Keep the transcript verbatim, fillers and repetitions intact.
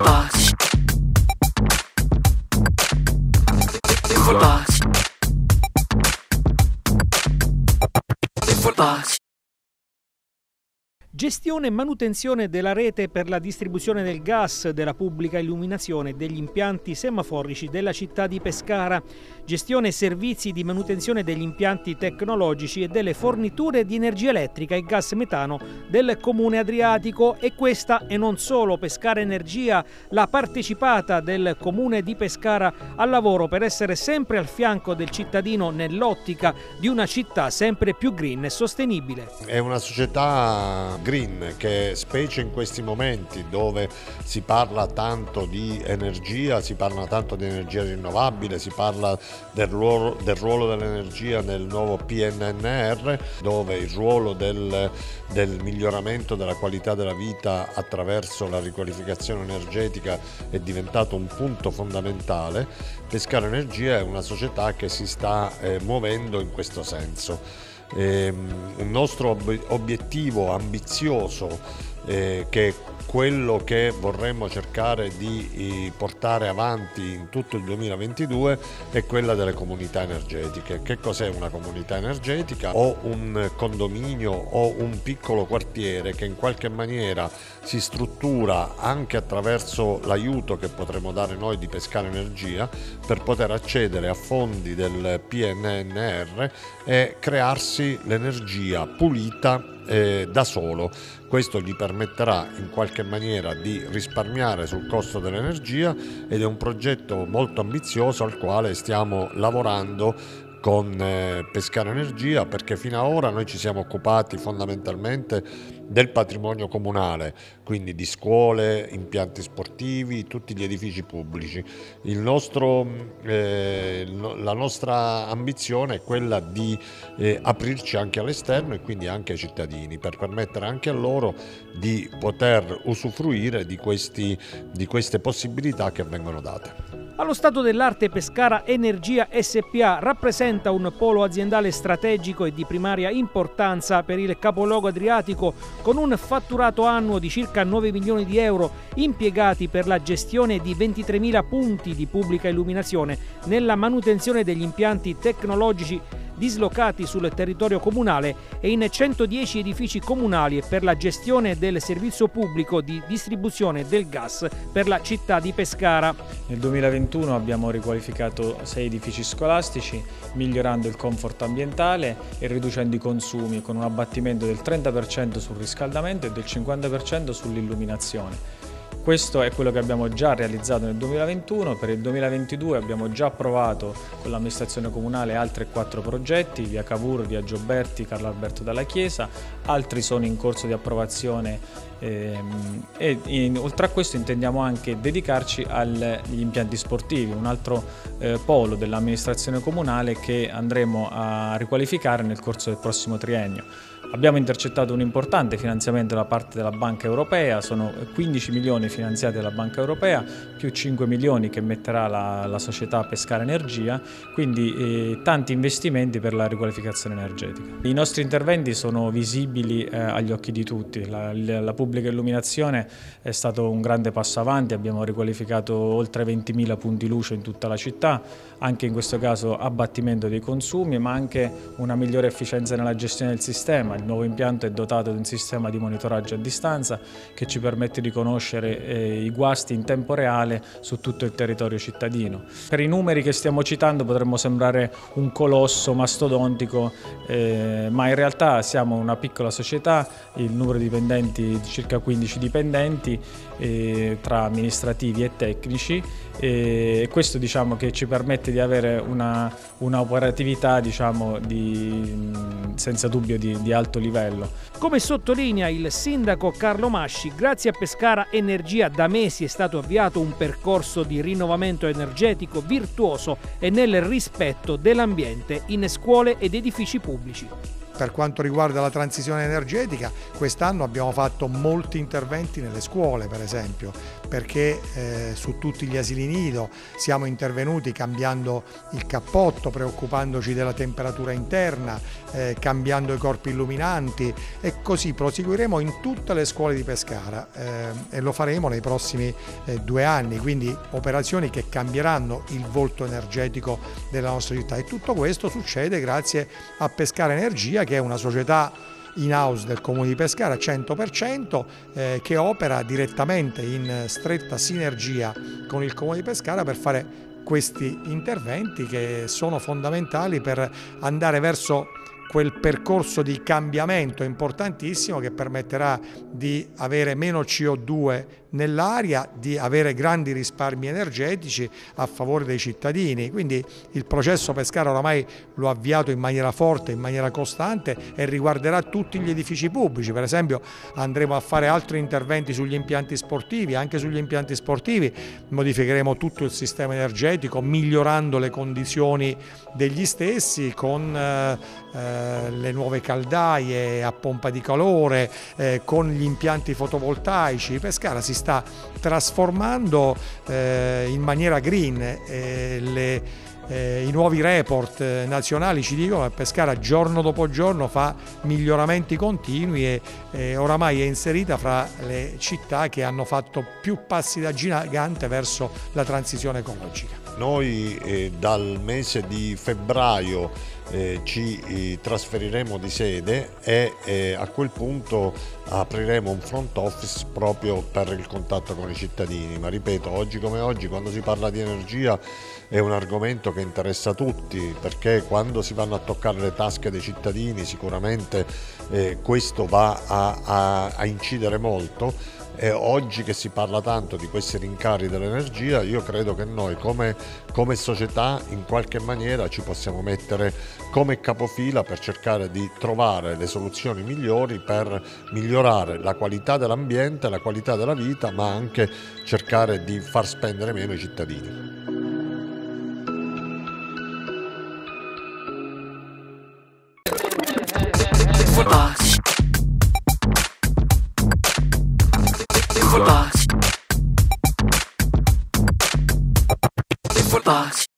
Footbox. Footbox. Footbox. Gestione e manutenzione della rete per la distribuzione del gas, della pubblica illuminazione e degli impianti semaforici della città di Pescara. Gestione e servizi di manutenzione degli impianti tecnologici e delle forniture di energia elettrica e gas metano del Comune Adriatico. E questa e non solo Pescara Energia, la partecipata del Comune di Pescara al lavoro per essere sempre al fianco del cittadino nell'ottica di una città sempre più green e sostenibile. È una società green che, specie in questi momenti dove si parla tanto di energia, si parla tanto di energia rinnovabile, si parla del ruolo, del ruolo dell'energia nel nuovo P N N R, dove il ruolo del, del miglioramento della qualità della vita attraverso la riqualificazione energetica è diventato un punto fondamentale. Pescara Energia è una società che si sta eh, muovendo in questo senso. Eh, un nostro ob- obiettivo ambizioso, eh, che è quello che vorremmo cercare di eh, portare avanti in tutto il duemilaventidue, è quella delle comunità energetiche. Che cos'è una comunità energetica? O un condominio o un piccolo quartiere che in qualche maniera si struttura anche attraverso l'aiuto che potremo dare noi di Pescara Energia per poter accedere a fondi del P N N R e crearsi l'energia pulita eh, da solo. Questo gli permetterà in qualche maniera di risparmiare sul costo dell'energia ed è un progetto molto ambizioso al quale stiamo lavorando con eh, Pescara Energia, perché fino ad ora noi ci siamo occupati fondamentalmente del patrimonio comunale, quindi di scuole, impianti sportivi, tutti gli edifici pubblici. Il nostro, eh, la nostra ambizione è quella di eh, aprirci anche all'esterno e quindi anche ai cittadini, per permettere anche a loro di poter usufruire di, questi, di queste possibilità che vengono date. Allo stato dell'arte Pescara Energia S P A rappresenta un polo aziendale strategico e di primaria importanza per il capoluogo adriatico, con un fatturato annuo di circa nove milioni di euro impiegati per la gestione di ventitremila punti di pubblica illuminazione, nella manutenzione degli impianti tecnologici dislocati sul territorio comunale e in centodieci edifici comunali e per la gestione del servizio pubblico di distribuzione del gas per la città di Pescara. Nel duemilaventuno abbiamo riqualificato sei edifici scolastici, migliorando il comfort ambientale e riducendo i consumi, con un abbattimento del trenta per cento sul riscaldamento e del cinquanta per cento sull'illuminazione. Questo è quello che abbiamo già realizzato nel duemilaventuno. Per il duemilaventidue abbiamo già approvato con l'amministrazione comunale altri quattro progetti: via Cavour, via Gioberti, Carlo Alberto dalla Chiesa. Altri sono in corso di approvazione ehm, e in, oltre a questo intendiamo anche dedicarci agli impianti sportivi, un altro eh, polo dell'amministrazione comunale che andremo a riqualificare nel corso del prossimo triennio. Abbiamo intercettato un importante finanziamento da parte della Banca Europea, sono quindici milioni finanziati dalla Banca Europea, più cinque milioni che metterà la, la società Pescara Energia, quindi eh, tanti investimenti per la riqualificazione energetica. I nostri interventi sono visibili eh, agli occhi di tutti, la, la pubblica illuminazione è stato un grande passo avanti, abbiamo riqualificato oltre ventimila punti luce in tutta la città, anche in questo caso abbattimento dei consumi, ma anche una migliore efficienza nella gestione del sistema. Il nuovo impianto è dotato di un sistema di monitoraggio a distanza che ci permette di conoscere eh, i guasti in tempo reale su tutto il territorio cittadino. Per i numeri che stiamo citando potremmo sembrare un colosso mastodontico, eh, ma in realtà siamo una piccola società, il numero di dipendenti di circa quindici dipendenti eh, tra amministrativi e tecnici, e questo diciamo che ci permette di avere una, una operatività diciamo di, senza dubbio di, di alto livello. Come sottolinea il sindaco Carlo Masci, grazie a Pescara Energia da mesi è stato avviato un percorso di rinnovamento energetico virtuoso e nel rispetto dell'ambiente in scuole ed edifici pubblici. Per quanto riguarda la transizione energetica, quest'anno abbiamo fatto molti interventi nelle scuole, per esempio, perché eh, su tutti gli asili nido siamo intervenuti cambiando il cappotto, preoccupandoci della temperatura interna, eh, cambiando i corpi illuminanti, e così proseguiremo in tutte le scuole di Pescara eh, e lo faremo nei prossimi eh, due anni, quindi operazioni che cambieranno il volto energetico della nostra città, e tutto questo succede grazie a Pescara Energia, che è una società in house del Comune di Pescara cento per cento, eh, che opera direttamente in stretta sinergia con il Comune di Pescara per fare questi interventi che sono fondamentali per andare verso quel percorso di cambiamento importantissimo che permetterà di avere meno C O due nell'aria, di avere grandi risparmi energetici a favore dei cittadini. Quindi il processo Pescara oramai lo ha avviato in maniera forte, in maniera costante, e riguarderà tutti gli edifici pubblici. Per esempio andremo a fare altri interventi sugli impianti sportivi. Anche sugli impianti sportivi modificheremo tutto il sistema energetico, migliorando le condizioni degli stessi con eh, eh, le nuove caldaie a pompa di calore, eh, con gli impianti fotovoltaici. Pescara si sta trasformando eh, in maniera green, eh, le, eh, i nuovi report eh, nazionali ci dicono che Pescara giorno dopo giorno fa miglioramenti continui e eh, oramai è inserita fra le città che hanno fatto più passi da gigante verso la transizione ecologica. Noi eh, dal mese di febbraio eh, ci eh, trasferiremo di sede e eh, a quel punto apriremo un front office proprio per il contatto con i cittadini, ma ripeto, oggi come oggi quando si parla di energia è un argomento che interessa tutti, perché quando si vanno a toccare le tasche dei cittadini sicuramente eh, questo va a, a, a incidere molto. E oggi che si parla tanto di questi rincari dell'energia, io credo che noi come, come società in qualche maniera ci possiamo mettere come capofila per cercare di trovare le soluzioni migliori per migliorare la qualità dell'ambiente, la qualità della vita, ma anche cercare di far spendere meno i cittadini. Footbox. Footbox. Footbox.